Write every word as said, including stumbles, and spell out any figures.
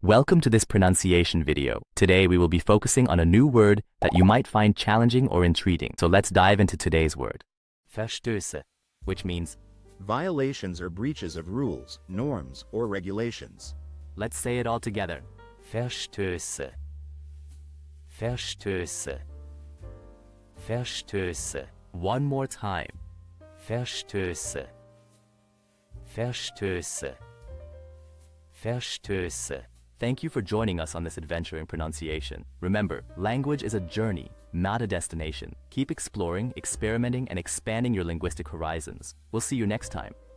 Welcome to this pronunciation video. Today we will be focusing on a new word that you might find challenging or intriguing. So let's dive into today's word. Verstöße, which means violations or breaches of rules, norms, or regulations. Let's say it all together. Verstöße. Verstöße. Verstöße. One more time. Verstöße. Verstöße. Verstöße. Thank you for joining us on this adventure in pronunciation. Remember, language is a journey, not a destination. Keep exploring, experimenting, and expanding your linguistic horizons. We'll see you next time.